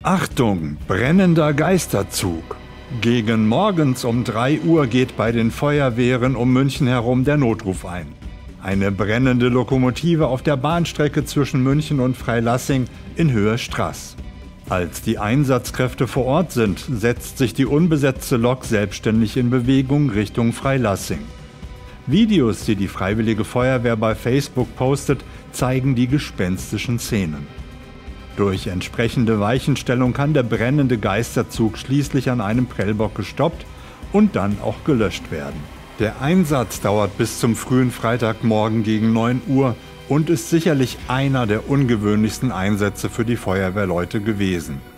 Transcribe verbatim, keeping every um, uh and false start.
Achtung, brennender Geisterzug! Gegen morgens um drei Uhr geht bei den Feuerwehren um München herum der Notruf ein. Eine brennende Lokomotive auf der Bahnstrecke zwischen München und Freilassing in Höhe Straß. Als die Einsatzkräfte vor Ort sind, setzt sich die unbesetzte Lok selbstständig in Bewegung Richtung Freilassing. Videos, die die Freiwillige Feuerwehr bei Facebook postet, zeigen die gespenstischen Szenen. Durch entsprechende Weichenstellung kann der brennende Geisterzug schließlich an einem Prellbock gestoppt und dann auch gelöscht werden. Der Einsatz dauert bis zum frühen Freitagmorgen gegen neun Uhr und ist sicherlich einer der ungewöhnlichsten Einsätze für die Feuerwehrleute gewesen.